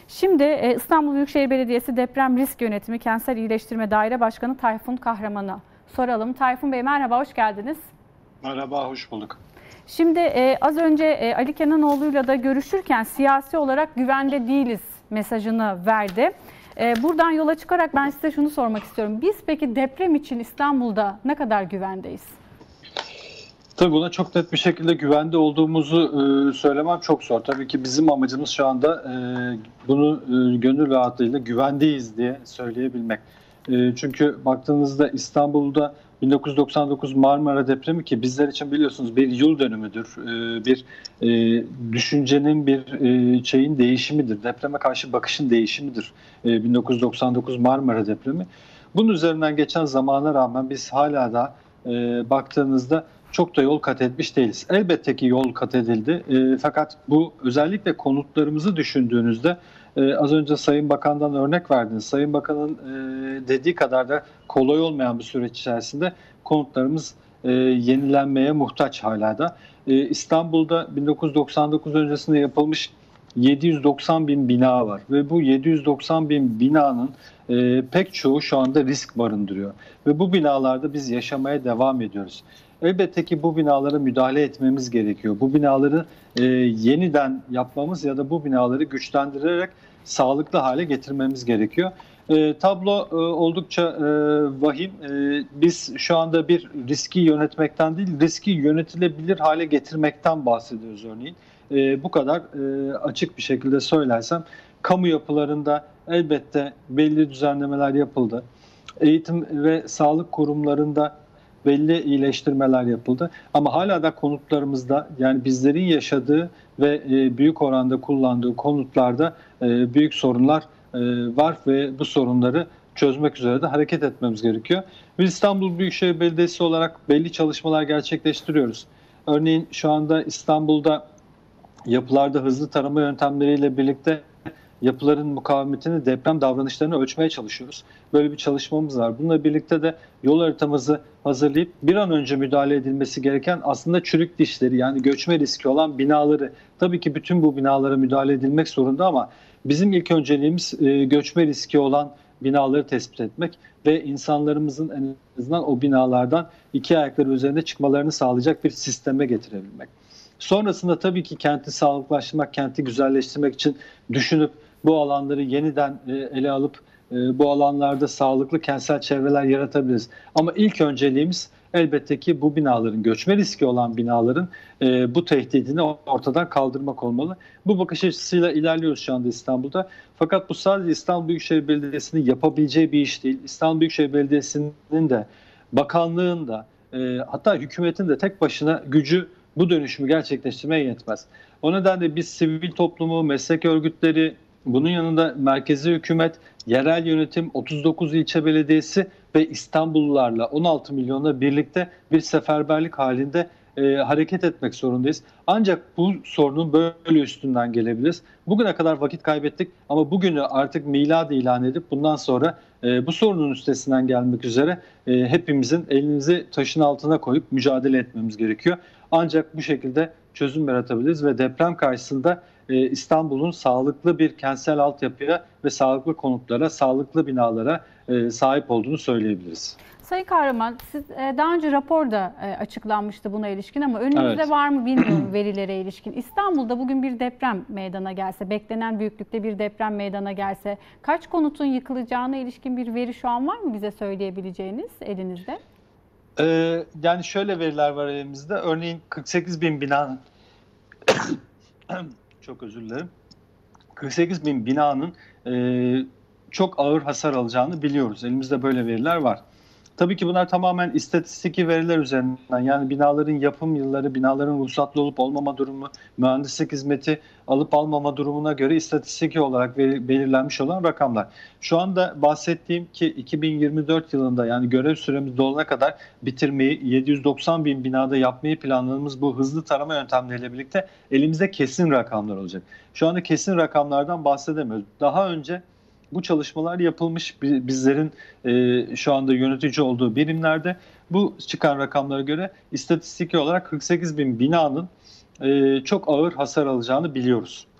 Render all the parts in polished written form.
Şimdi İstanbul Büyükşehir Belediyesi Deprem Risk Yönetimi Kentsel İyileştirme Daire Başkanı Tayfun Kahraman'a soralım. Tayfun Bey merhaba, hoş geldiniz. Merhaba, hoş bulduk. Şimdi az önce Ali Kenanoğlu'yla da görüşürken siyasi olarak güvende değiliz mesajını verdi. Buradan yola çıkarak ben size şunu sormak istiyorum. Biz peki deprem için İstanbul'da ne kadar güvendeyiz? Tabii buna çok net bir şekilde güvende olduğumuzu söylemem çok zor. Tabii ki bizim amacımız şu anda bunu gönül rahatlığıyla güvendeyiz diye söyleyebilmek. Çünkü baktığınızda İstanbul'da 1999 Marmara depremi ki bizler için biliyorsunuz bir yıl dönümüdür. Bir düşüncenin bir şeyin değişimidir. Depreme karşı bakışın değişimidir. 1999 Marmara depremi. Bunun üzerinden geçen zamana rağmen biz hala da baktığınızda çok da yol kat etmiş değiliz. Elbette ki yol kat edildi. Fakat bu özellikle konutlarımızı düşündüğünüzde az önce Sayın Bakan'dan örnek verdiniz. Sayın Bakan'ın dediği kadar da kolay olmayan bir süreç içerisinde konutlarımız yenilenmeye muhtaç hala da. İstanbul'da 1999 öncesinde yapılmış 790 bin bina var ve bu 790 bin binanın pek çoğu şu anda risk barındırıyor. Ve bu binalarda biz yaşamaya devam ediyoruz. Elbette ki bu binalara müdahale etmemiz gerekiyor. Bu binaları yeniden yapmamız ya da bu binaları güçlendirerek sağlıklı hale getirmemiz gerekiyor. Tablo oldukça vahim. Biz şu anda bir riski yönetmekten değil, riski yönetilebilir hale getirmekten bahsediyoruz örneğin. Bu kadar açık bir şekilde söylersem, kamu yapılarında elbette belli düzenlemeler yapıldı. Eğitim ve sağlık kurumlarında belli iyileştirmeler yapıldı. Ama hala da konutlarımızda, yani bizlerin yaşadığı ve büyük oranda kullandığı konutlarda büyük sorunlar var ve bu sorunları çözmek üzere de hareket etmemiz gerekiyor. Biz İstanbul Büyükşehir Belediyesi olarak belli çalışmalar gerçekleştiriyoruz. Örneğin şu anda İstanbul'da yapılarda hızlı tarama yöntemleriyle birlikte yapıların mukavemetini, deprem davranışlarını ölçmeye çalışıyoruz. Böyle bir çalışmamız var. Bununla birlikte de yol haritamızı hazırlayıp bir an önce müdahale edilmesi gereken aslında çürük dişleri, yani göçme riski olan binaları, tabii ki bütün bu binalara müdahale edilmek zorunda ama bizim ilk önceliğimiz göçme riski olan binaları tespit etmek ve insanlarımızın en azından o binalardan iki ayakları üzerinde çıkmalarını sağlayacak bir sisteme getirebilmek. Sonrasında tabii ki kenti sağlıklaştırmak, kenti güzelleştirmek için düşünüp bu alanları yeniden ele alıp bu alanlarda sağlıklı kentsel çevreler yaratabiliriz. Ama ilk önceliğimiz elbette ki bu binaların, göçme riski olan binaların bu tehdidini ortadan kaldırmak olmalı. Bu bakış açısıyla ilerliyoruz şu anda İstanbul'da. Fakat bu sadece İstanbul Büyükşehir Belediyesi'nin yapabileceği bir iş değil. İstanbul Büyükşehir Belediyesi'nin de, bakanlığın da, hatta hükümetin de tek başına gücü bu dönüşümü gerçekleştirmeye yetmez. O nedenle biz sivil toplumu, meslek örgütleri, bunun yanında merkezi hükümet, yerel yönetim, 39 ilçe belediyesi ve İstanbullularla 16 milyonla birlikte bir seferberlik halinde hareket etmek zorundayız. Ancak bu sorunun böyle üstünden gelebiliriz. Bugüne kadar vakit kaybettik ama bugünü artık milad ilan edip bundan sonra bu sorunun üstesinden gelmek üzere hepimizin elimizi taşın altına koyup mücadele etmemiz gerekiyor. Ancak bu şekilde çözüm yaratabiliriz ve deprem karşısında İstanbul'un sağlıklı bir kentsel altyapıya ve sağlıklı konutlara, sağlıklı binalara sahip olduğunu söyleyebiliriz. Sayın Kahraman, siz daha önce rapor da açıklanmıştı buna ilişkin ama önünüzde Evet. var mı bilmiyorum verilere ilişkin. İstanbul'da bugün bir deprem meydana gelse, beklenen büyüklükte bir deprem meydana gelse, kaç konutun yıkılacağına ilişkin bir veri şu an var mı bize söyleyebileceğiniz elinizde? Yani şöyle veriler var elimizde. Örneğin 48 bin binanın çok özür dilerim. 48 bin binanın çok ağır hasar alacağını biliyoruz. Elimizde böyle veriler var. Tabii ki bunlar tamamen istatistiki veriler üzerinden. Yani binaların yapım yılları, binaların ruhsatlı olup olmama durumu, mühendislik hizmeti alıp almama durumuna göre istatistiki olarak belirlenmiş olan rakamlar. Şu anda bahsettiğim ki 2024 yılında, yani görev süremiz dolana kadar bitirmeyi, 790 bin binada yapmayı planladığımız bu hızlı tarama yöntemleriyle birlikte elimizde kesin rakamlar olacak. Şu anda kesin rakamlardan bahsedemiyoruz. Daha önce bu çalışmalar yapılmış, bizlerin şu anda yönetici olduğu birimlerde bu çıkan rakamlara göre istatistiki olarak 48 bin binanın çok ağır hasar alacağını biliyoruz.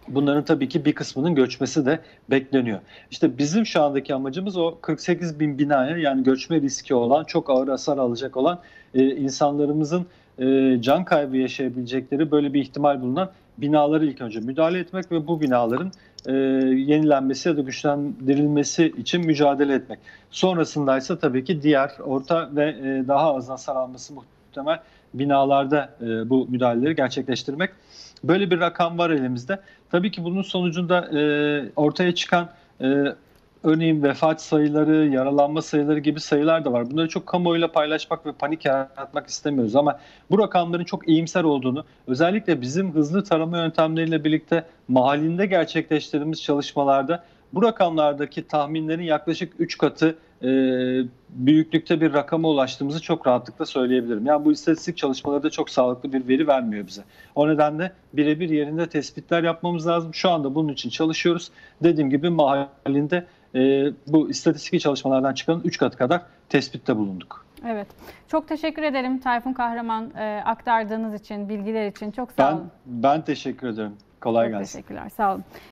Bunların tabii ki bir kısmının göçmesi de bekleniyor. İşte bizim şu andaki amacımız o 48 bin binaya, yani göçme riski olan, çok ağır hasar alacak olan insanlarımızın can kaybı yaşayabilecekleri böyle bir ihtimal bulunan binaları ilk önce müdahale etmek ve bu binaların yenilenmesi ya da güçlendirilmesi için mücadele etmek. Sonrasında ise tabii ki diğer orta ve daha az hasar alması muhtemel binalarda bu müdahaleleri gerçekleştirmek. Böyle bir rakam var elimizde. Tabii ki bunun sonucunda ortaya çıkan örneğin vefat sayıları, yaralanma sayıları gibi sayılar da var. Bunları çok kamuoyuyla paylaşmak ve panik yaratmak istemiyoruz ama bu rakamların çok iyimser olduğunu, özellikle bizim hızlı tarama yöntemleriyle birlikte mahallinde gerçekleştirdiğimiz çalışmalarda bu rakamlardaki tahminlerin yaklaşık 3 katı büyüklükte bir rakama ulaştığımızı çok rahatlıkla söyleyebilirim. Yani bu istatistik çalışmaları da çok sağlıklı bir veri vermiyor bize. O nedenle birebir yerinde tespitler yapmamız lazım. Şu anda bunun için çalışıyoruz. Dediğim gibi mahallinde bu istatistik çalışmalardan çıkan 3 katı kadar tespitte bulunduk. Evet. Çok teşekkür ederim Tayfun Kahraman, aktardığınız için, bilgiler için. Çok sağ olun. Ben teşekkür ederim. Kolay gelsin. Çok teşekkürler. Sağ olun.